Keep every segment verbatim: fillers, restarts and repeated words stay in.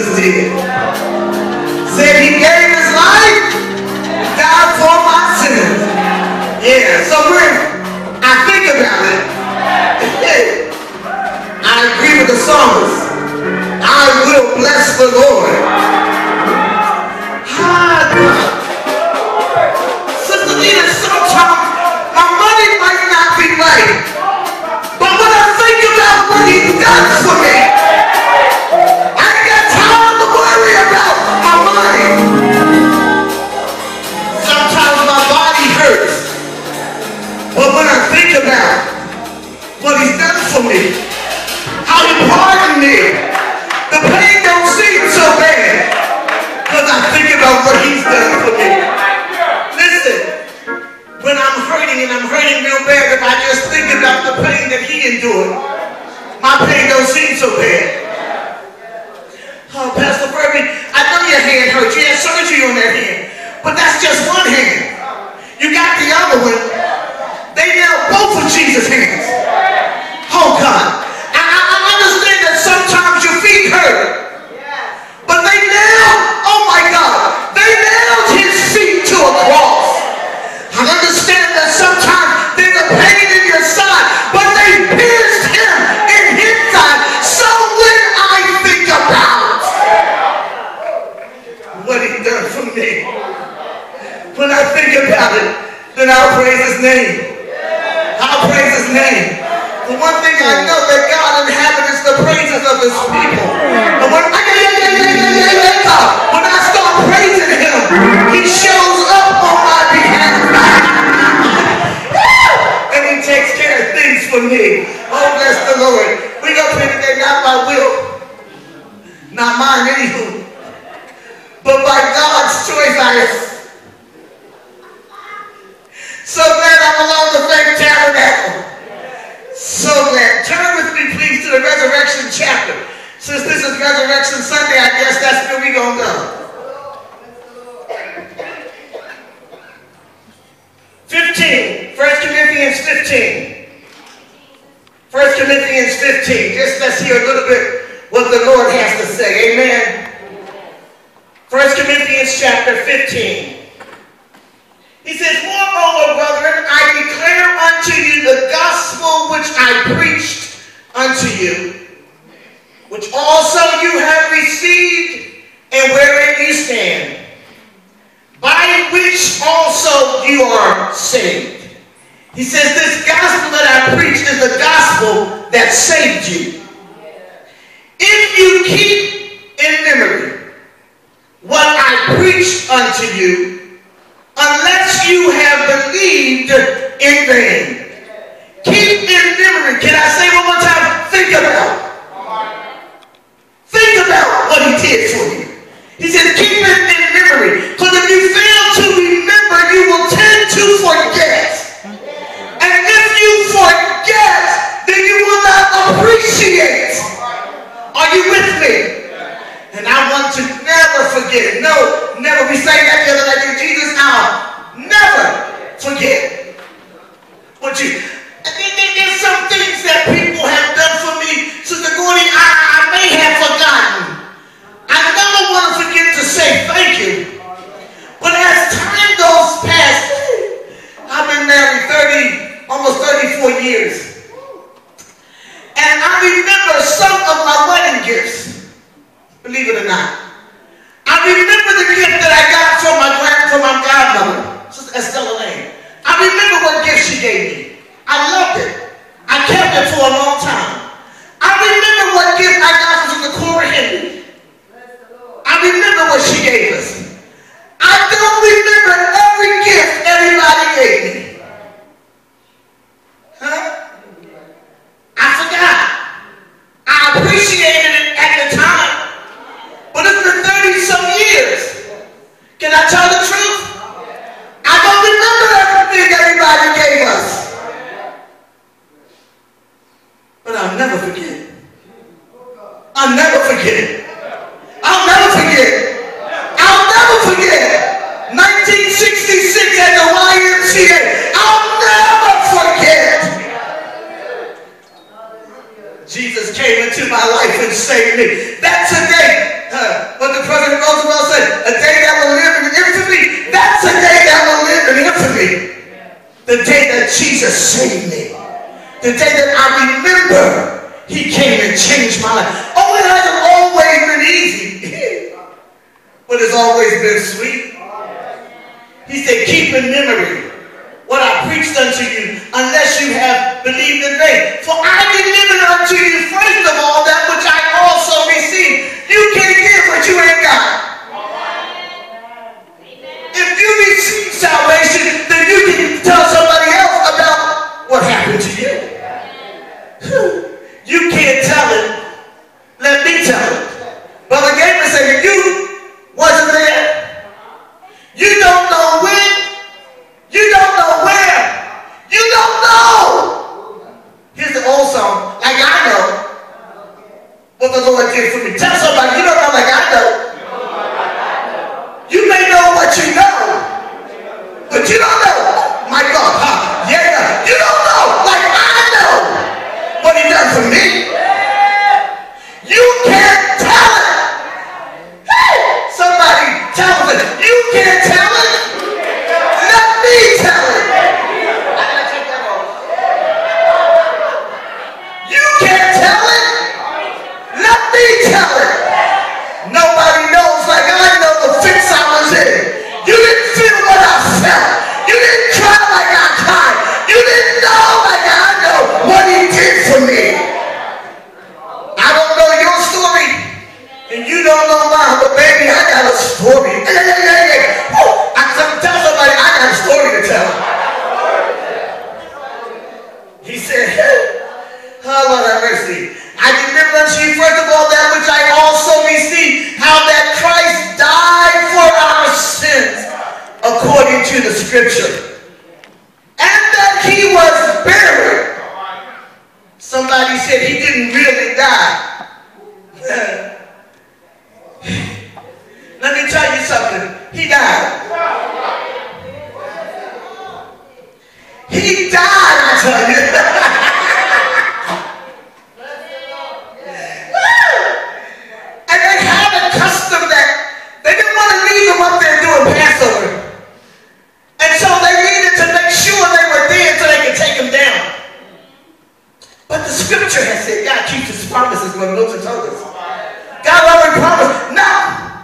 Jesus did. Said he gave his life, died for my sins. Yeah, so when I think about it, I agree with the psalmist. I will bless the Lord. Ah, God. Sister Nina, sometimes my money might not be right, but when I think about what he's done for me, I ain't got time to worry about my money. Sometimes my body hurts, but when I think about what he's done for me, how he pardoned me, the pain don't seem so bad because I think about what he's done for me. Listen, when I'm hurting and I'm hurting real bad, if I just think about the pain that he endured, my pain don't seem so bad. Oh, Pastor Furby, I know your hand hurts. You had surgery on that hand, but that's just one hand. You got the other one. They nailed both of Jesus' hands. Oh, God. Sometimes your feet hurt, but they nailed, oh my God, they nailed his feet to a cross. I understand that sometimes there's a pain in your side, but they pierced him in his side. So when I think about what he done for me, when I think about it, then I'll praise his name. I'll praise his name. The one thing I know that God inhabits the praises of his people. And when I, when I start praising him, he shows up on my behalf. And he takes care of things for me. Oh, bless the Lord. We go pray today, not by will, not mine anywho, but by God's choice. I am so glad I'm along the same Tabernacle. So glad. Turn with me, please, to the resurrection chapter. Since this is Resurrection Sunday, I guess that's where we're going to go. fifteen. First Corinthians fifteen. First Corinthians fifteen. Just let's hear a little bit what the Lord has to say. Amen. First Corinthians chapter fifteen. He says, moreover, brethren, I declare unto you the gospel which I preached unto you, which also you have received, and wherein you stand, by which also you are saved. He says, this gospel that I preached is the gospel that saved you. If you keep in memory what I preached unto you, unless you have believed in vain. Keep in memory. Can I say one more time? Think about. Think about what he did for you. He said, keep it in memory. Because if you fail to remember, you will tend to forget. And if you forget, then you will not appreciate. Are you with me? And I want to never forget. No, never. We sang that the other night. Jesus, I'll never forget what you. There's some things that people have done for me, Sister Gordy, I, I may have forgotten. I never want to forget to say thank you. But as time goes past, I've been married thirty, almost thirty-four years. And I remember some of my wedding gifts. Believe it or not. I remember the gift that I got from my grand, from my godmother, Sister Estella Lane. I remember what gift she gave me. I loved it. I kept it for a long time. I remember what gift I got from Sister Cora Henry. I remember what she gave us. I don't remember every gift everybody gave me. Huh? I forgot. I appreciated it at the time. But it's been thirty some years. Can I tell the truth? I don't remember everything everybody gave us. But I'll never forget. I'll never forget. I'll never forget. I The day that Jesus saved me. The day that I remember he came and changed my life. Oh, it hasn't always been easy. But it's always been sweet. He said, keep in memory what I preached unto you, unless you have believed in me. For I delivered unto you first of all that which I also received. You can't give what you ain't got. If you receive salvation, then you can tell somebody else about what happened to you. You can't tell it. Let me tell it. Brother Gabriel said, you wasn't there. You don't know when. You don't know where. You don't know. Here's the old song. Like I know what the Lord did for me. Tell somebody, you don't know like I know. You may know what you know, but you don't know. My God, huh? Yeah, yeah. You don't know like I know what he done for me. You can't tell it. Hey, somebody tell them. You can't tell it. Let me tell it. I gotta take that off. You can't tell it. Let me tell it. Nobody knows like I know the fix I was in. You didn't feel what I felt. You didn't cry like I cried. You didn't know like I know what he did for me. I don't know your story, and you don't know mine, but baby, I got a story. Hey, hey, hey, hey. I tell somebody I got a story to tell. He said, oh, Lord have mercy. I delivered unto you first of all that which I also received, how that Christ died for our sins according to the scripture, and that he was buried. Somebody said he didn't really die. Let me tell you something. He died. He died, I tell you. And they had a custom that they didn't want to leave him up there doing Passover. And so they needed to make sure they were there so they could take him down. But the scripture has said God keeps his promises when Moses told us. God already promised. No.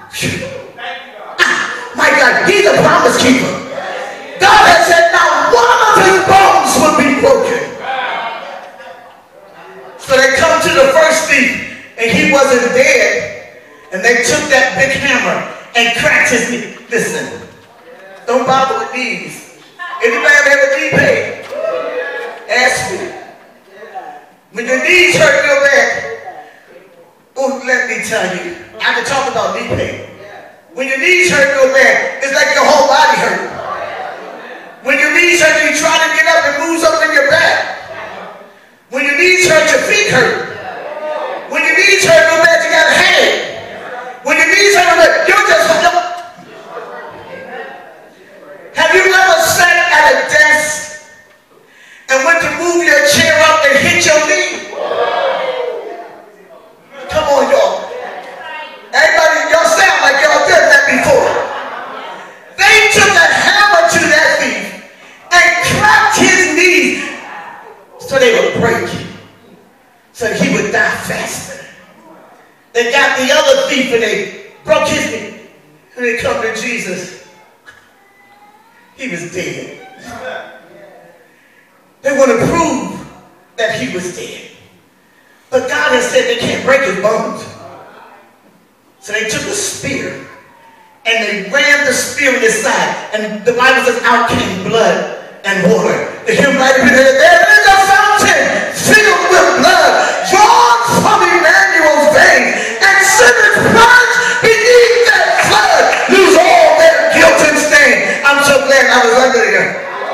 My God, he's a promise keeper. God has said not one of his bones will be broken. So they come to the first thief, and he wasn't dead. And they took that big hammer and cracked his knee. Listen, don't bother with knees. Anybody ever knee pain? Ask me. When your knees hurt real bad, oh, let me tell you, I can talk about knee pain. When your knees hurt real bad, it's like your whole body hurt. When your knees hurt, you try to get up and move something in your back. When your knees hurt, your feet hurt. When your knees hurt real bad, you got a headache. When your knees hurt real bad, you're just... Have you ever sat at a desk and went to move your chair up and hit your knee? Come on, y'all. Everybody, y'all sound like y'all did that before. They took a hammer to that thief and cracked his knees so they would break, so he would die faster. They got the other thief and they broke his knee. And they come to Jesus. He was dead. They want to prove that he was dead. But God has said they can't break his bones. So they took a spear and they ran the spear in his side. And the Bible says out came blood and water. The hymn writer said, there is a fountain filled with blood drawn from Emmanuel's veins, and sinners plunged beneath that flood lose all their guilt and stain. I'm so glad I was under there.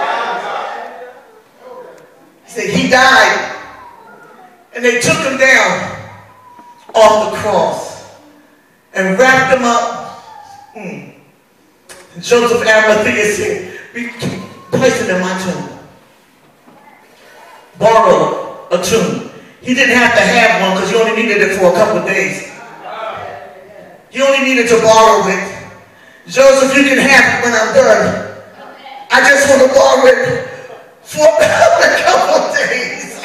He said he died. And they took him down off the cross and wrapped him up. Mm. And Joseph Arimathea said, place it in my tomb. Borrow a tomb. He didn't have to have one because he only needed it for a couple of days. He only needed to borrow it. Joseph, you can have it when I'm done. I just want to borrow it for a couple of days.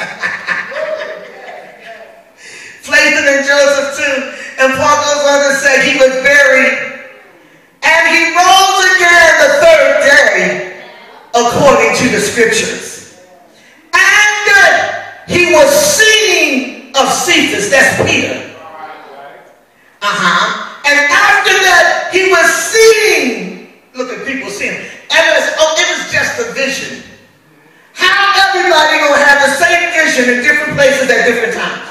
Placed in Joseph too. And Paul goes on to say he was buried. And he rose again the third day, according to the scriptures. And uh, he was seen of Cephas, that's Peter. Uh-huh. And after that, he was seen. Look at people seeing. And it was, oh, it was just a vision. How everybody gonna have the same vision in different places at different times?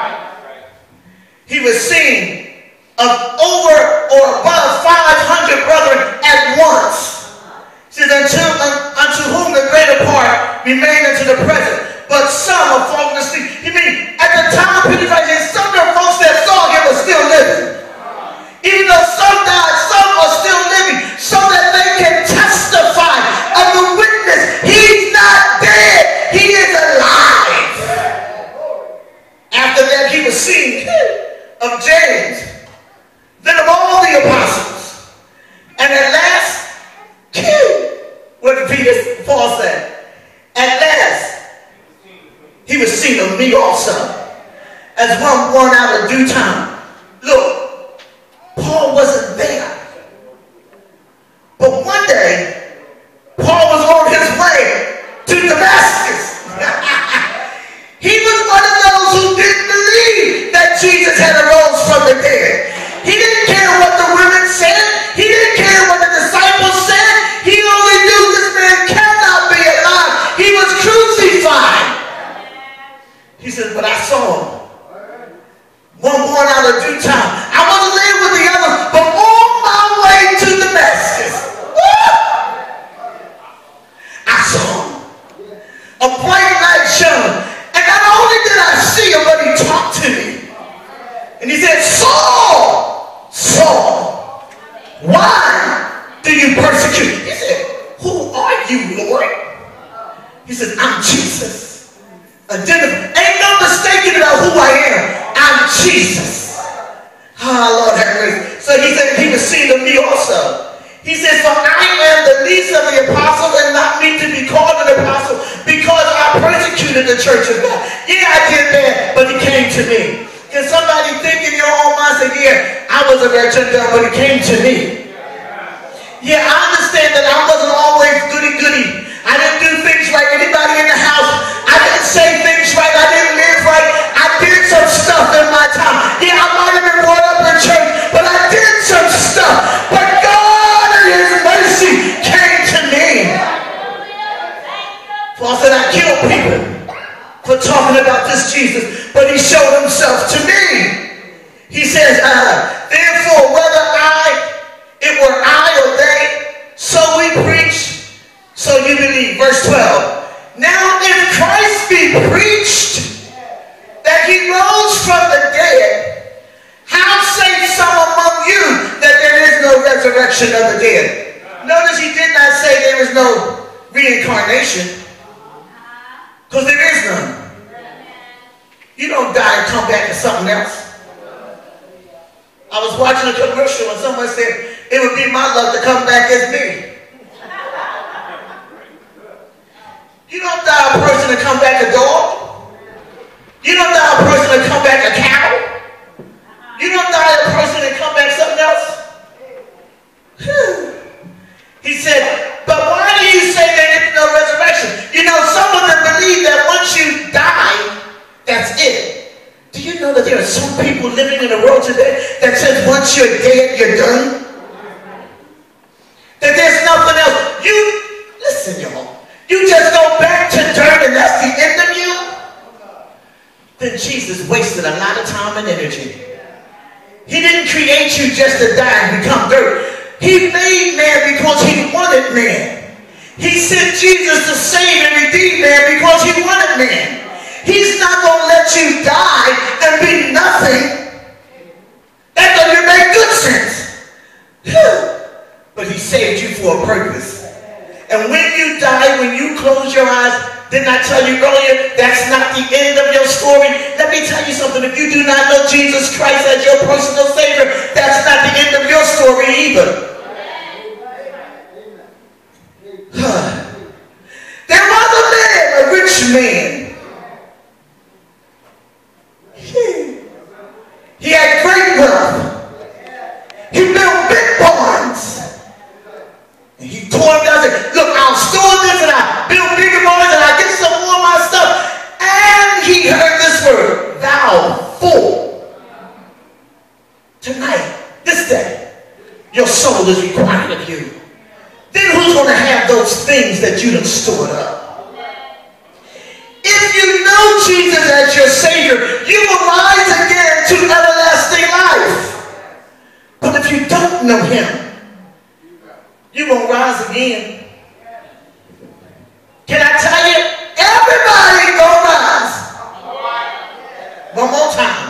He was seen of over or above five hundred brethren at once. He says, until, uh, unto whom the greater part remain unto the present. But some are fallen asleep. You mean, at the time of Pentecost, some of the folks that saw him were still living. Even though some died, some are still living, so that they can testify of the witness. He's not dead. He is alive. After that, he was seen of James, then of all the apostles. And at last, what did Peter, Paul said? At last, he was seen of me also, as one born out of due time. Look, Paul wasn't there. But one day, Paul was on his way to Damascus. He was one of those who didn't believe that Jesus had arose from the dead. He didn't care what the women said. He didn't care what the disciples said. He only knew this man cannot be alive. He was crucified. He said, but I saw him. One born out of due time. I wasn't there with the others, but on my way to Damascus, I saw him. A bright light shone. And not only did I see him, but he talked to me. And he said, Saul, Saul, why do you persecute? He said, who are you, Lord? He said, I'm Jesus. Identify. Ain't no mistaking about who I am. I'm Jesus. Ah, oh, Lord have mercy. So he said he was seen of me also. He says, for I am the least of the apostles, and not me to be called an apostle, because I persecuted the church of God. Yeah, I did that, but he came to me. Can somebody think in your own mind, say, yeah, I was a wretched girl, but he came to me. Yeah, I understand that I wasn't always goody-goody. I didn't do things right. Anybody in the house, I didn't say things right. I didn't live right. I did some stuff in my time. Yeah, I might have been brought up in church, but I did some stuff. But God in his mercy came to me. Paul said, I killed people for talking about this Jesus, but he showed himself to me. He says, uh, therefore, whether I, it were I or they, so we preach, so you believe. Verse twelve. Now, if Christ be preached that he rose from the dead, how say some among you that there is no resurrection of the dead? Notice he did not say there is no reincarnation, because there is none. You don't die and come back as something else. I was watching a commercial and someone said it would be my luck to come back as me. You don't die a person to come back a dog. You don't die a person to come back a cow. You don't die a person to come back something else. He said, but why do you say there is no resurrection? You know, some of them believe that once you die, that's it. Do you know that there are some people living in the world today that says once you're dead, you're done? That there's nothing else. You, listen, y'all. You just go back to dirt and that's the end of you? Then Jesus wasted a lot of time and energy. He didn't create you just to die and become dirt. He made man because he wanted man. He sent Jesus to save and redeem man because he wanted man. He's not going to let you die and be nothing. That doesn't make good sense. But he saved you for a purpose. And when you die, when you close your eyes, didn't I tell you earlier, that's not the end of your story? Let me tell you something. If you do not know Jesus Christ as your personal Savior, that's not the end of your story either. There was a man your soul is required of you, then who's going to have those things that you done stored up? If you know Jesus as your Savior, you will rise again to everlasting life. But if you don't know him, you won't rise again. Can I tell you? Everybody gonna rise. One more time.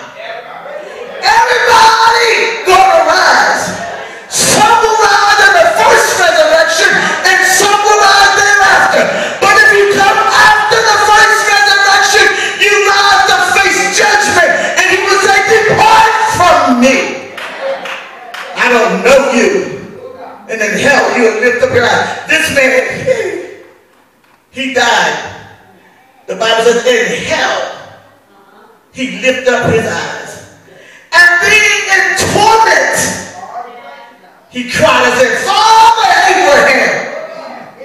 Everybody gonna rise. Some will rise in the first resurrection, and some will rise thereafter. But if you come after the first resurrection, you rise to face judgment, and he will say, depart from me. I don't know you. And in hell, you will lift up your eyes. This man, he died. The Bible says, in hell, he lifted up his eyes. And being in torment, he cried and said, Father Abraham,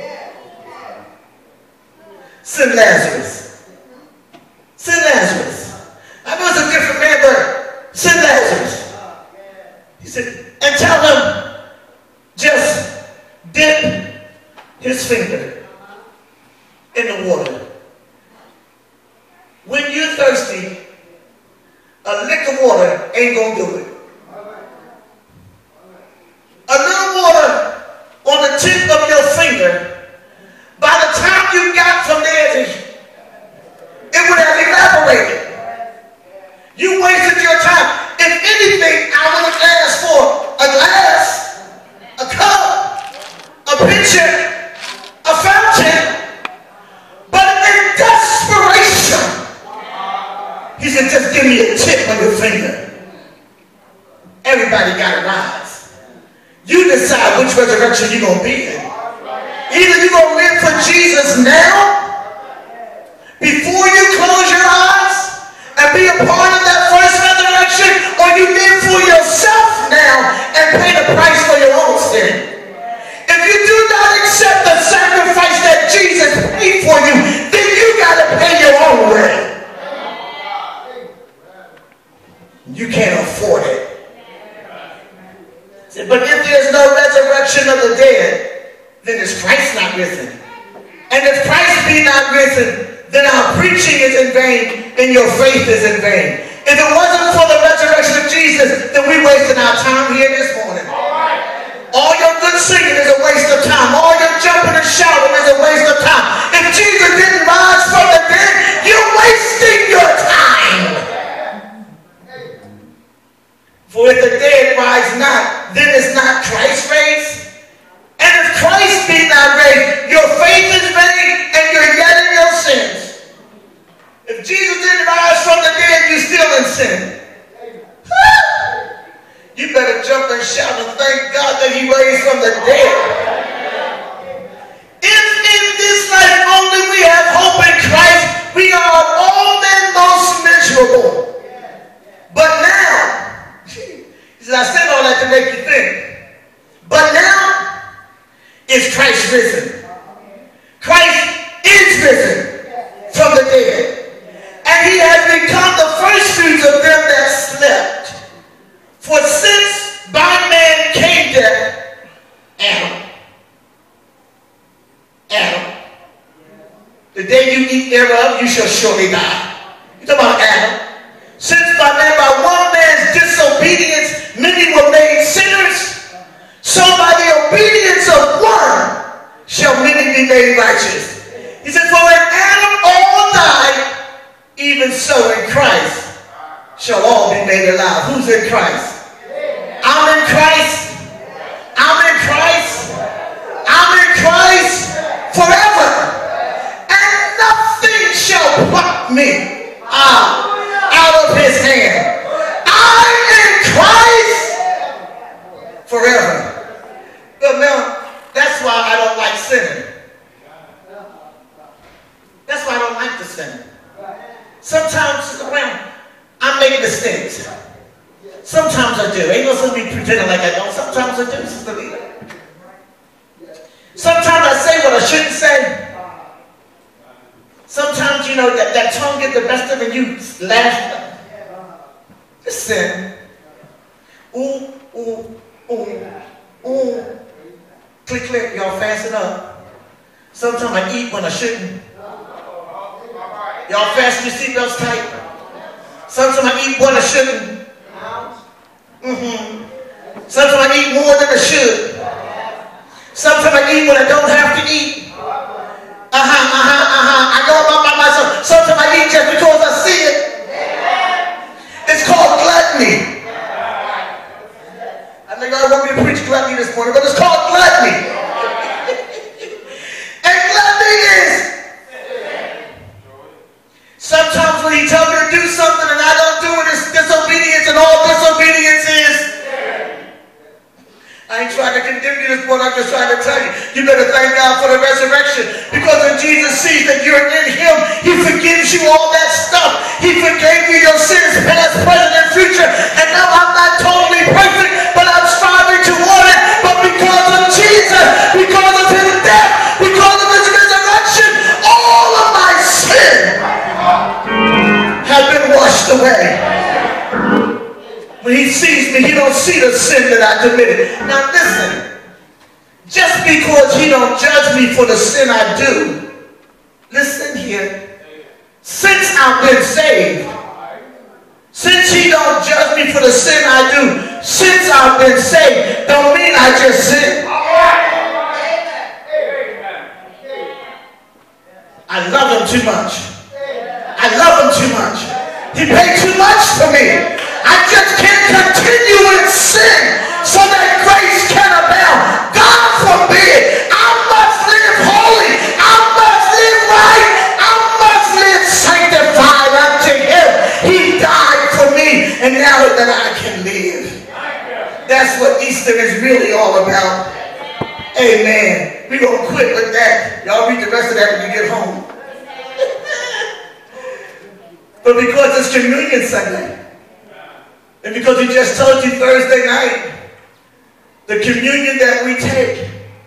send Lazarus. Send Lazarus. I know it's a different man, but send Lazarus. He said, and tell him, just dip his finger in the water. When you're thirsty, a lick of water ain't gonna do it. A little water on the tip of your finger, by the time you got from there, it would have evaporated. You wasted your time. If anything, I would have asked for a glass, a cup, a pitcher, a fountain. But in desperation, he said, just give me a tip on your finger. Everybody got to rise. You decide which resurrection you're going to be in. Either you're going to live for Jesus now, before you close your eyes, and be a part of that first resurrection, or you live for yourself now and pay the price for your own sin. If you do not accept the sacrifice that Jesus paid for you, then you got to pay your own way. You can't afford it. But if there's no resurrection of the dead, then is Christ not risen? And if Christ be not risen, then our preaching is in vain and your faith is in vain. If it wasn't for the resurrection of Jesus, then we're wasting our time here this morning. All your good singing is a waste of time. All your jumping and shouting is a waste of time. If Jesus didn't rise from the dead, you're wasting your time. For if the dead rise not, then is not Christ raised? And if Christ be not raised, your faith is vain and you're yet in your sins. If Jesus didn't rise from the dead, you're still in sin. You better jump and shout and thank God that he raised from the dead. If in this life only we have hope in Christ, we are all men most miserable. But now, he said, I said all that to make you think. But now, is Christ risen? Christ is risen from the dead. And he has become the first fruits of them that slept. For since by man came death, Adam, Adam, the day you eat thereof, you shall surely die. You talk about Adam. Since by man, by one man's disobedience, many were made sinners, so by the obedience of one shall many be made righteous. He said, for in Adam all died, even so in Christ shall all be made alive. Who's in Christ? I'm in Christ. I'm in Christ. I'm in Christ forever. And nothing shall pluck me out, out of his hand. I'm in Christ forever. But now, that's why I don't like sinning. That's why I don't like to sin. Sometimes around, I make mistakes. Sometimes I do. Ain't no sense me pretending like I don't. Sometimes I do, Sister Lita. Sometimes I say what I shouldn't say. Sometimes, you know, that, that tongue gets the best of it and you laugh. It's sin. Ooh, ooh, ooh. Ooh. Click, click. Y'all fasten up. Sometimes I eat when I shouldn't. Y'all fasten your seatbelts tight. Sometimes I eat when I shouldn't. Mm-hmm. Sometimes I eat more than I should. Sometimes I eat when I don't have to eat. Uh-huh, uh-huh, uh-huh. I go about by myself. Sometimes I eat just because I see it. It's called gluttony. I think God want me to preach gluttony this morning, but it's called gluttony. And gluttony is sometimes when he tells me to do something and I don't do it, it's disobedience, and all disobedience is. I ain't trying to condemn you this morning. I'm just trying to tell you, you better thank God for the resurrection, because when Jesus sees that you're in him, he forgives you all that stuff. He forgave you your sins, past, present, and future. And now I'm not totally perfect, but I'm striving toward it. But because of Jesus, because of his death, because of his resurrection, all of my sin have been washed away. When he sees me, he don't see the sin that I committed. Now listen, just because he don't judge me for the sin I do, listen here, since I've been saved, since he don't judge me for the sin I do, since I've been saved, don't mean I just sin. I love him too much. I love him too much. He paid too much for me. I just can't continue in sin so that grace can abound. God forbid. I must live holy. I must live right. I must live sanctified unto him. He died for me, and now that I can live. That's what Easter is really all about. Amen. We're going to quit with that. Y'all read the rest of that when you get home. But because it's Communion Sunday, and because he just told you Thursday night, the communion that we take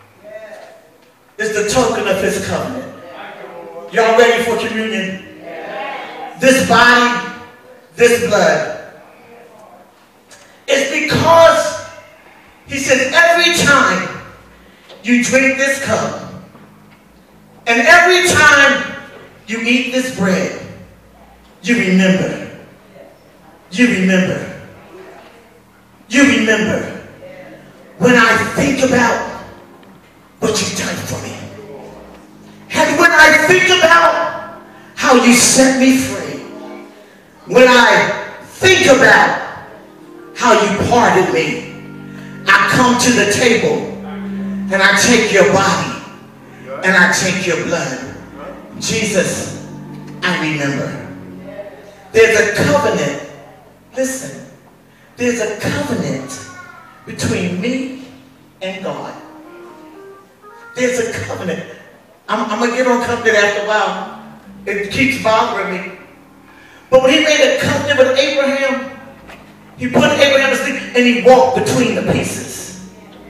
is the token of his covenant. Y'all ready for communion? This body, this blood. It's because he says every time you drink this cup, and every time you eat this bread, you remember. You remember. You remember. When I think about what you've done for me, and when I think about how you set me free, when I think about how you pardoned me, I come to the table and I take your body and I take your blood. Jesus, I remember. There's a covenant. Listen, there's a covenant between me and God. There's a covenant. I'm, I'm going to get on covenant after a while. It keeps bothering me. But when he made a covenant with Abraham, he put Abraham to sleep and he walked between the pieces.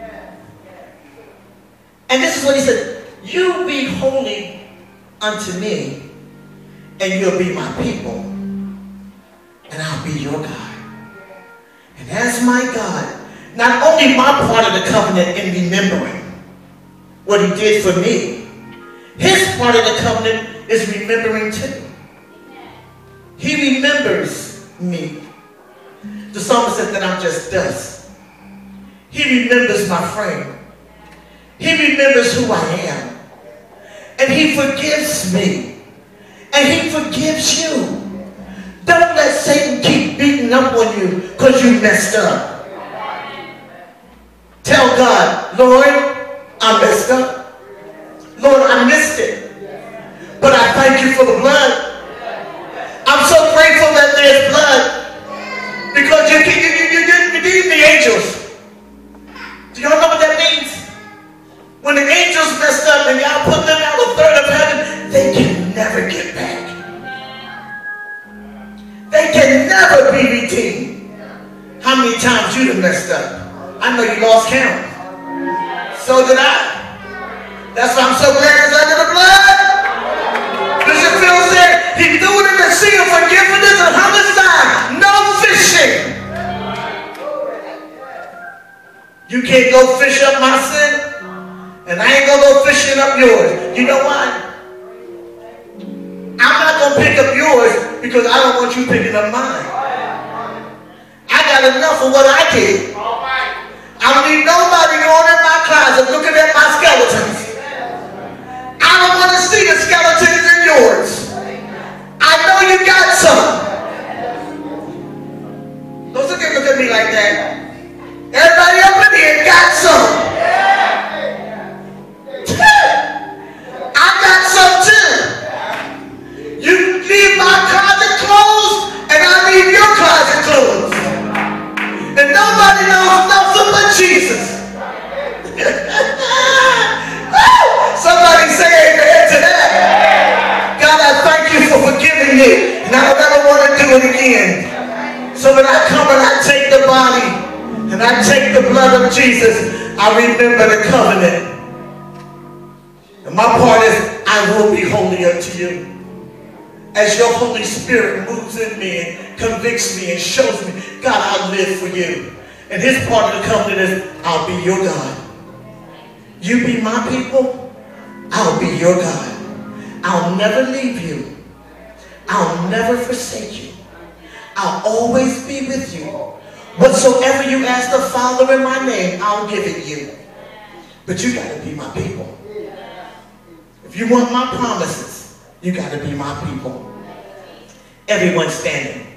And this is what he said, you be holy unto me, and you'll be my people, and I'll be your God. And as my God, not only my part of the covenant in remembering what he did for me, his part of the covenant is remembering too. He remembers me. The psalmist said that I'm just dust. He remembers my frame. He remembers who I am. And he forgives me. And he forgives you. Don't let Satan keep beating up on you because you messed up. Tell God, Lord, I messed up. Lord, I missed it. But I thank you for the blood. I'm so grateful that there's blood. Because you, you, you, you, you need the angels. Do y'all know what that means? When the angels messed up and y'all put them out a third of heaven, they can never get back. They can never be redeemed. How many times you done messed up? I know you lost count. So did I. That's why I'm so glad it's under the blood. Bishop Phil said he threw it in the sea of forgiveness and homicide. No fishing. You can't go fish up my sin, and I ain't gonna go fishing up yours. You know why? I'm not gonna pick up yours because I don't want you picking up mine. I got enough of what I did. I don't need nobody going in my closet looking at my skeletons. I don't want to see the skeletons in yours. I know you got some. Don't look at, look at me like that. Everybody up in here got some. I got some too. You leave my closet closed, and I leave your closet closed. And nobody knows nothing but Jesus. Somebody say amen to that. God, I thank you for forgiving me. And I don't ever want to do it again. So when I come and I take the body and I take the blood of Jesus, I remember the covenant. And my part is, I will be holy unto you. As your Holy Spirit moves in me and convicts me and shows me, God, I live for you. And his part of the covenant is, I'll be your God. You be my people, I'll be your God. I'll never leave you. I'll never forsake you. I'll always be with you. Whatsoever you ask the Father in my name, I'll give it you. But you got to be my people. If you want my promises, you got to be my people. Everyone standing.